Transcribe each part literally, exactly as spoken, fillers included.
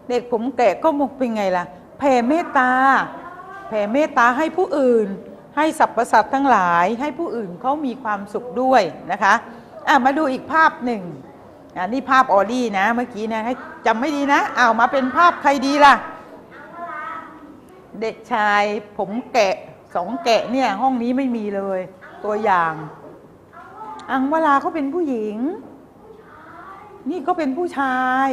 เด็กผมแกะก็มุกเป็นไงล่ะแผ่เมตตาแผ่เมตตาให้ผู้อื่นให้สรรพสัตว์ทั้งหลายให้ผู้อื่นเขามีความสุขด้วยนะคะอ่ะมาดูอีกภาพหนึ่งอ่ะนี่ภาพออดี้นะเมื่อกี้นะให้จำไม่ดีนะเอามาเป็นภาพใครดีล่ะเด็กชายผมแกะสองแกะเนี่ยห้องนี้ไม่มีเลยตัวอย่างอังวราเขาเป็นผู้หญิงนี่ก็เป็นผู้ชาย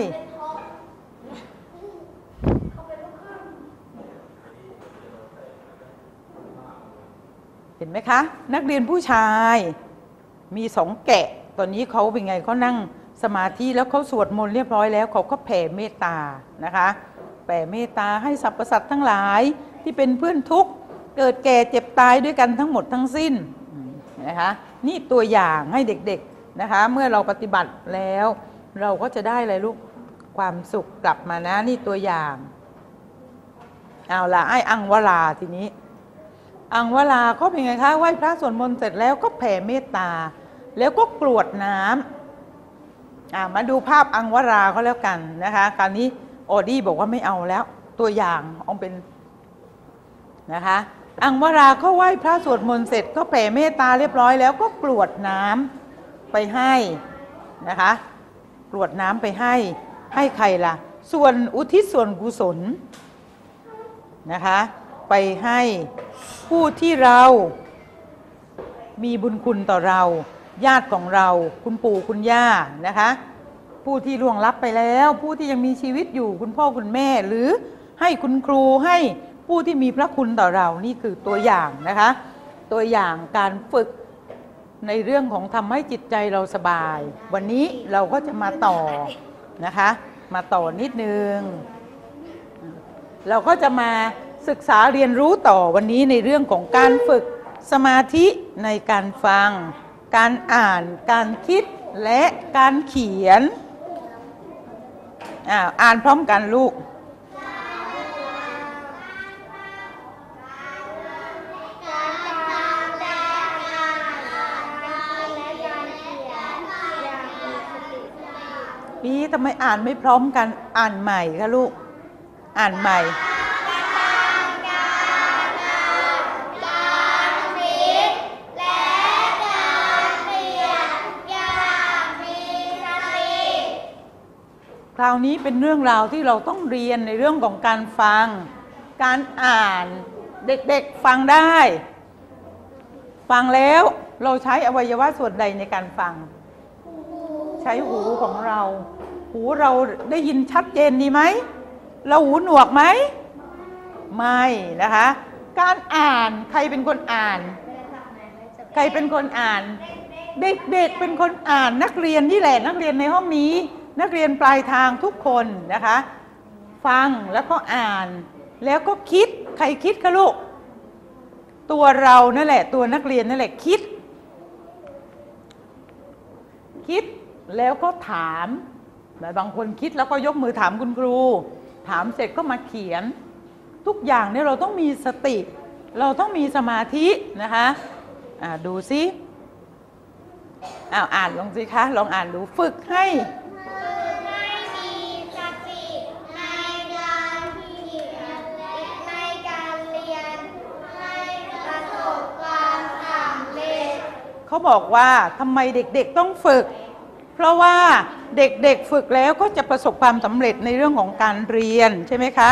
เห็นไหมคะนักเรียนผู้ชายมีสองแกะตอนนี้เขาเป็นไงเขานั่งสมาธิแล้วเขาสวดมนต์เรียบร้อยแล้วเขาก็แผ่เมตตานะคะแผ่เมตตาให้สรรพสัตว์ทั้งหลายที่เป็นเพื่อนทุกข์เกิดแก่เจ็บตายด้วยกันทั้งหมดทั้งสิ้นนะคะนี่ตัวอย่างให้เด็กๆนะคะเมื่อเราปฏิบัติแล้วเราก็จะได้อะไรลูกความสุขกลับมานะนี่ตัวอย่างเอาล่ะไอ้อังวราทีนี้อังวราเขาเป็นไงคะไหว้พระสวดมนต์เสร็จแล้วก็แผ่เมตตาแล้วก็กรวดน้ำอ่ามาดูภาพอังวราเขาแล้วกันนะคะคราวนี้ออดี้บอกว่าไม่เอาแล้วตัวอย่างเอาเป็นนะคะอังวราเขาไหว้พระสวดมนต์เสร็จก็แผ่เมตตาเรียบร้อยแล้วก็กรวดน้ำไปให้นะคะกรวดน้ำไปให้ให้ใครล่ะส่วนอุทิศส่วนกุศลนะคะไปให้ผู้ที่เรามีบุญคุณต่อเราญาติของเราคุณปู่คุณย่านะคะผู้ที่ล่วงลับไปแล้วผู้ที่ยังมีชีวิตอยู่คุณพ่อคุณแม่หรือให้คุณครูให้ผู้ที่มีพระคุณต่อเรานี่คือตัวอย่างนะคะตัวอย่างการฝึกในเรื่องของทำให้จิตใจเราสบายวันนี้เราก็จะมาต่อนะคะมาต่อนิดนึงเราก็จะมาศึกษาเรียนรู้ต่อวันนี้ในเรื่องของการฝึกสมาธิในการฟังการอ่านการคิดและการเขียนอ่าอ่านพร้อมกันลูกนี่ทำไมอ่านไม่พร้อมกันอ่านใหม่คะลูกอ่านใหม่คราวนี้เป็นเรื่องราวที่เราต้องเรียนในเรื่องของการฟังการอ่านเด็กๆฟังได้ฟังแล้วเราใช้อวัยวะส่วนใดในการฟังใช้หูของเราหูเราได้ยินชัดเจนดีไหมเราหูหนวกไหมไม่นะคะการอ่านใครเป็นคนอ่านใครเป็นคนอ่านเด็กๆเป็นคนอ่านนักเรียนนี่แหละนักเรียนในห้องนี้นักเรียนปลายทางทุกคนนะคะฟังแล้วก็อ่านแล้วก็คิดใครคิดคะลูกตัวเรานั่นแหละตัวนักเรียนนั่นแหละคิดคิดแล้วก็ถามบางคนคิดแล้วก็ยกมือถามคุณครูถามเสร็จก็มาเขียนทุกอย่างเนี่ยเราต้องมีสติเราต้องมีสมาธินะคะอ่าดูซิอ้าวอ่านลงสิคะลองอ่านดูฝึกให้เขาบอกว่าทำไมเด็กๆต้องฝึกเพราะว่าเด็กๆฝึกแล้วก็จะประสบความสำเร็จในเรื่องของการเรียนใช่ไหมคะ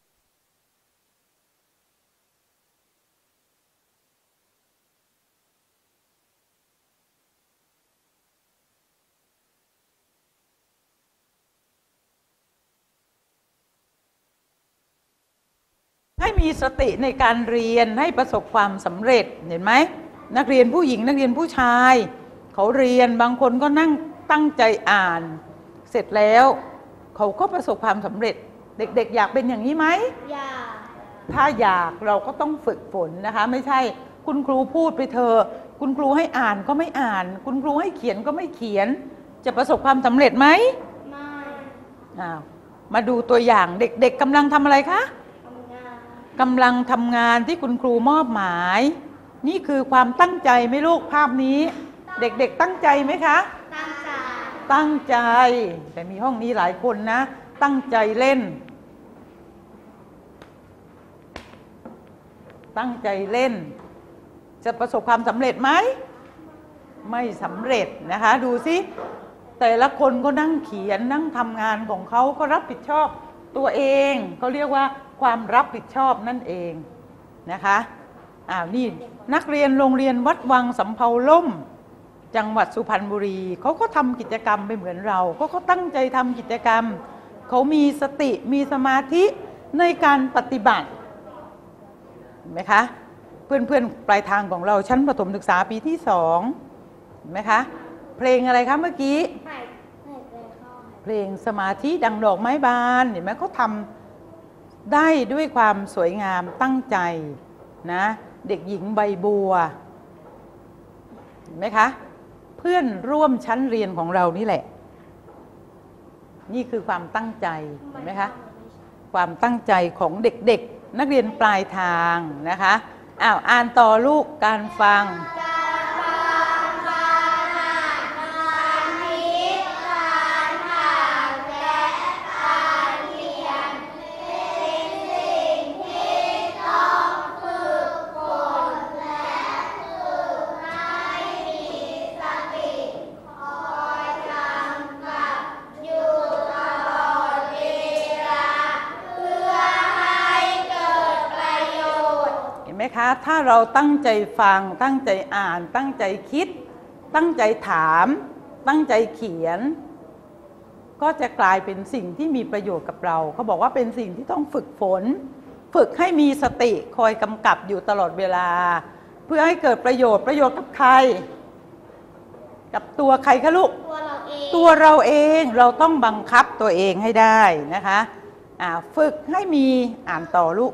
ให้มีสติในการเรียนให้ประสบความสำเร็จเห็นไหมนักเรียนผู้หญิงนักเรียนผู้ชายเขาเรียนบางคนก็นั่งตั้งใจอ่านเสร็จแล้วเขาก็ประสบความสำเร็จเด็กๆอยากเป็นอย่างนี้ไหมอยากถ้าอยากเราก็ต้องฝึกฝนนะคะไม่ใช่คุณครูพูดไปเถอะคุณครูให้อ่านก็ไม่อ่านคุณครูให้เขียนก็ไม่เขียนจะประสบความสำเร็จไหมไม่อ้าวมาดูตัวอย่างเด็กๆกำลังทำอะไรคะกำลังทำงานที่คุณครูมอบหมายนี่คือความตั้งใจไหมลูกภาพนี้เด็กๆตั้งใจไหมคะตั้งใจตั้งใจแต่มีห้องนี้หลายคนนะตั้งใจเล่นตั้งใจเล่นจะประสบความสำเร็จไหมไม่สำเร็จนะคะดูสิแต่ละคนก็นั่งเขียนนั่งทำงานของเขาก็รับผิดชอบตัวเองเขาเรียกว่าความรับผิดชอบนั่นเองนะคะอ้าวนี่นักเรียนโรงเรียนวัดวังสำเภาล่มจังหวัดสุพรรณบุรีเขาก็ทำกิจกรรมไปเหมือนเราเขาก็ตั้งใจทำกิจกรรมเขามีสติมีสมาธิในการปฏิบัติเห็นไหมคะเพื่อนๆปลายทางของเราชั้นประถมศึกษาปีที่สองเห็นไหมคะเพลงอะไรคะเมื่อกี้เพลงสมาธิดังดอกไม้บานเห็นไหมเขาทำได้ด้วยความสวยงามตั้งใจนะเด็กหญิงใบบัวเห็นไหมคะเพื่อนร่วมชั้นเรียนของเรานี่แหละนี่คือความตั้งใจเห็นไหมคะความตั้งใจของเด็กๆนักเรียนปลายทางนะคะอ้าวอ่านต่อลูกการฟังไหมคะถ้าเราตั้งใจฟังตั้งใจอ่านตั้งใจคิดตั้งใจถามตั้งใจเขียนก็จะกลายเป็นสิ่งที่มีประโยชน์กับเราเขาบอกว่าเป็นสิ่งที่ต้องฝึกฝนฝึกให้มีสติคอยกำกับอยู่ตลอดเวลาเพื่อให้เกิดประโยชน์ประโยชน์กับใครกับตัวใครคะลูกตัวเราเองตัวเราเองเราต้องบังคับตัวเองให้ได้นะคะอ่าฝึกให้มีอ่านต่อลูก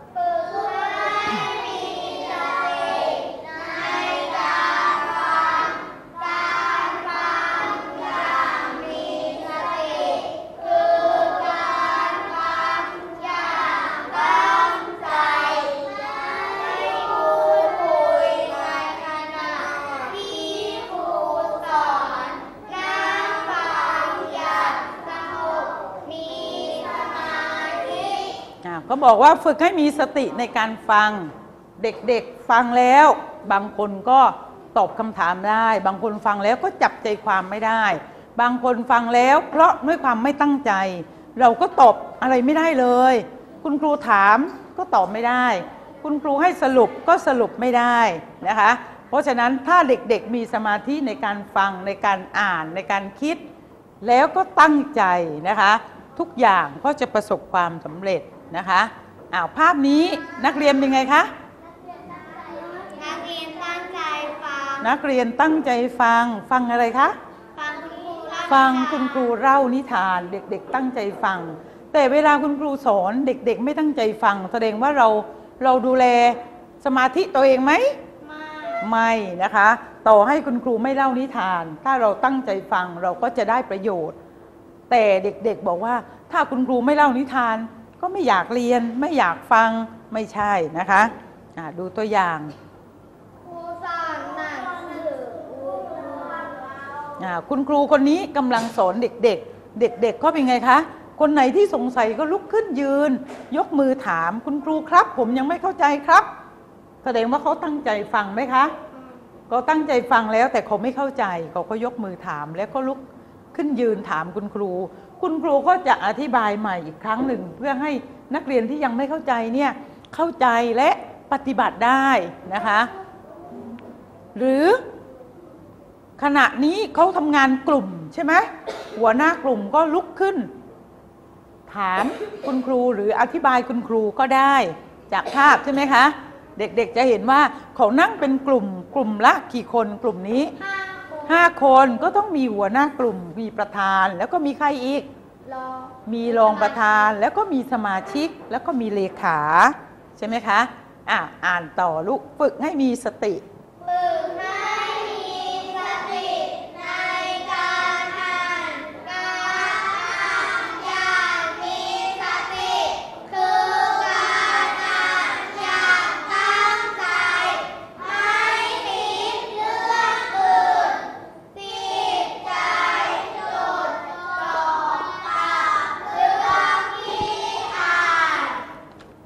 ก็บอกว่าฝึกให้มีสติในการฟังเด็กๆฟังแล้วบางคนก็ตอบคำถามได้บางคนฟังแล้วก็จับใจความไม่ได้บางคนฟังแล้วเพราะด้วยความไม่ตั้งใจเราก็ตอบอะไรไม่ได้เลยคุณครูถามก็ตอบไม่ได้คุณครูให้สรุปก็สรุปไม่ได้นะคะเพราะฉะนั้นถ้าเด็กๆมีสมาธิในการฟังในการอ่านในการคิดแล้วก็ตั้งใจนะคะทุกอย่างก็จะประสบความสำเร็จนะคะอ้าวภาพนี้นักเรียนเป็นไงคะนักเรียนตั้งใจฟังนักเรียนตั้งใจฟังฟังอะไรคะฟังคุณครูฟังคุณครูเล่านิทานเด็กๆตั้งใจฟังแต่เวลาคุณครูสอนเด็กๆไม่ตั้งใจฟังแสดงว่าเราเราดูแลสมาธิตัวเองไหมไม่ไม่นะคะต่อให้คุณครูไม่เล่านิทานถ้าเราตั้งใจฟังเราก็จะได้ประโยชน์แต่เด็กๆบอกว่าถ้าคุณครูไม่เล่านิทานก็ไม่อยากเรียนไม่อยากฟังไม่ใช่นะคะอ่าดูตัวอย่างครูสอนหนังสืออ่าคุณครูคนนี้กำลังสอนเด็กๆเด็กๆก็เป็นไงคะคนไหนที่สงสัยก็ลุกขึ้นยืนยกมือถามคุณครูครับผมยังไม่เข้าใจครับแสดงว่าเขาตั้งใจฟังไหมคะเขาตั้งใจฟังแล้วแต่เขาไม่เข้าใจเขาก็ยกมือถามแล้วก็ลุกขึ้นยืนถามคุณครูคุณครูก็จะอธิบายใหม่อีกครั้งหนึ่งเพื่อให้นักเรียนที่ยังไม่เข้าใจเนี่ยเข้าใจและปฏิบัติได้นะคะหรือขณะนี้เขาทำงานกลุ่มใช่ไหมหัวหน้ากลุ่มก็ลุกขึ้นถามคุณครูหรืออธิบายคุณครูก็ได้จากภาพใช่ไหมคะเด็กๆจะเห็นว่าเขานั่งเป็นกลุ่มกลุ่มละกี่คนกลุ่มนี้ห้าคนก็ต้องมีหัวหน้ากลุ่มมีประธานแล้วก็มีใครอีกมีรองประธานแล้วก็มีสมาชิกแล้วก็มีเลขาใช่ไหมคะอ่ะอ่านต่อลูกฝึกให้มีสติฝึกให้มีสติในการอ่านการอ่านอย่างมีสติคือการอ่านอย่างตั้งใจไม่คิดเรื่องอื่นติดใจจดจ่อกับเรื่อง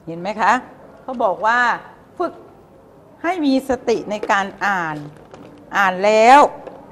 เห็นไหมคะเขาบอกว่าฝึกให้มีสติในการอ่านอ่านแล้ว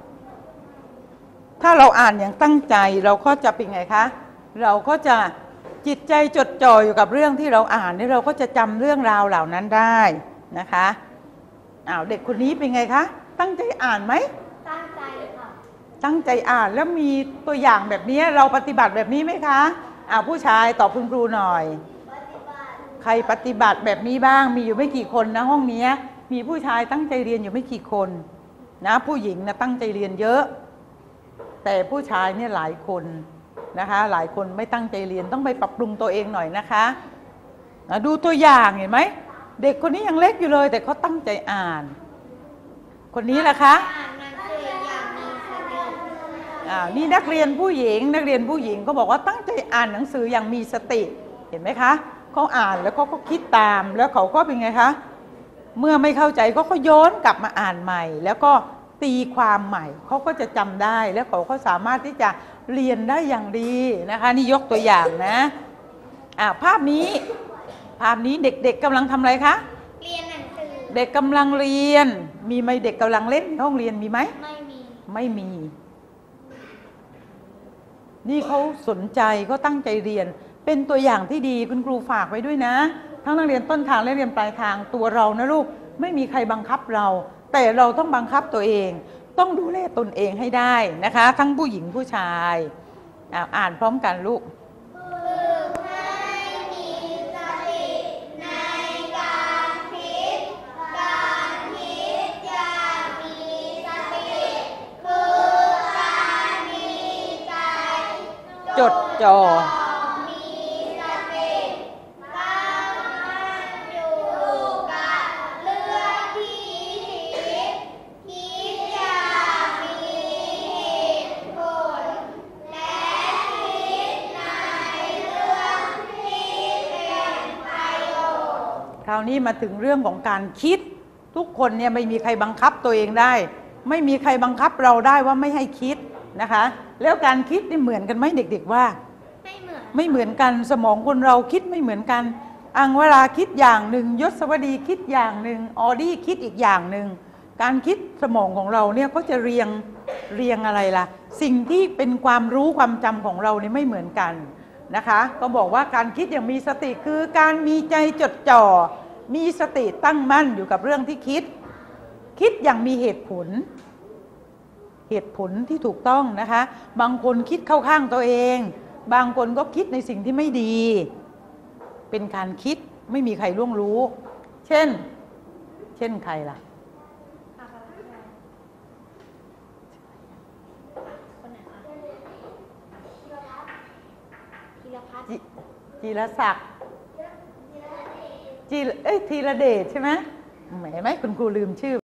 ถ้าเราอ่านอย่างตั้งใจเราก็จะเป็นไงคะเราก็จะจิตใจจดจ่ออยู่กับเรื่องที่เราอ่านนี่เราก็จะจำเรื่องราวเหล่านั้นได้นะคะอ้าวเด็กคนนี้เป็นไงคะตั้งใจอ่านไหมตั้งใจค่ะตั้งใจอ่านแล้วมีตัวอย่างแบบนี้เราปฏิบัติแบบนี้ไหมคะอ้าวผู้ชายตอบคุณครูหน่อยใครปฏิบัติแบบนี้บ้างมีอยู่ไม่กี่คนนะห้องนี้มีผู้ชายตั้งใจเรียนอยู่ไม่กี่คนนะผู้หญิงนะตั้งใจเรียนเยอะแต่ผู้ชายเนี่ยหลายคนนะคะหลายคนไม่ตั้งใจเรียนต้องไปปรับปรุงตัวเองหน่อยนะคะดูตัวอย่างเห็นไหมเด็กคนนี้ยังเล็กอยู่เลยแต่เขาตั้งใจอ่านคนนี้ล่ะคะอ่านหนังสืออย่างมีสติอ่านี่นักเรียนผู้หญิงนักเรียนผู้หญิงก็บอกว่าตั้งใจอ่านหนังสืออย่างมีสติเห็นไหมคะเขาอ่านแล้วเขาก็คิดตามแล้วเขาก็เป็นไงคะเมื่อไม่เข้าใจก็เขาย้อนกลับมาอ่านใหม่แล้วก็ตีความใหม่เขาก็จะจำได้แล้วเขาก็สามารถที่จะเรียนได้อย่างดีนะคะนี่ยกตัวอย่างนะอ่าภาพนี้ภาพนี้เด็กๆกำลังทำอะไรคะเรียนหนังสือเด็กกำลังเรียนมีไหมเด็กกำลังเล่นในห้องเรียนมีไหมไม่มีไม่มีนี่เขาสนใจเขาตั้งใจเรียนเป็นตัวอย่างที่ดีคุณครูฝากไว้ด้วยนะทั้งนักเรียนต้นทางและนักเรียนปลายทางตัวเรานะลูกไม่มีใครบังคับเราแต่เราต้องบังคับตัวเองต้องดูแลตนเองให้ได้นะคะทั้งผู้หญิงผู้ชายอ่านพร้อมกันลูกฝึกให้มีสติในการคิดการคิดอย่างมีสติคือการมีใจจดจ่อคราวนี้มาถึงเรื่องของการคิดทุกคนเนี่ยไม่มีใครบังคับตัวเองได้ไม่มีใครบังคับเราได้ว่าไม่ให้คิดนะคะแล้วการคิดนี่เหมือนกันไหมเด็กๆว่าไม่เหมือนไม่เหมือนกันสมองคนเราคิดไม่เหมือนกันอังเวลาคิดอย่างหนึ่งยศวดีคิดอย่างหนึ่งออดี้คิดอีกอย่างหนึ่งการคิดสมองของเราเนี่ยก็จะเรียงเรียงอะไรล่ะสิ่งที่เป็นความรู้ความจำของเราเนี่ยไม่เหมือนกันนะคะก็บอกว่าการคิดอย่างมีสติคือการมีใจจดจ่อมีสติตั้งมั่นอยู่กับเรื่องที่คิดคิดอย่างมีเหตุผลเหตุผลที่ถูกต้องนะคะบางคนคิดเข้าข้างตัวเองบางคนก็คิดในสิ่งที่ไม่ดีเป็นการคิดไม่มีใครล่วงรู้เช่นเช่นใครล่ะจีรศักดิ์จีเอ้ยธีรเดชใช่ไหมเห็นไหมคุณครูลืมชื่อ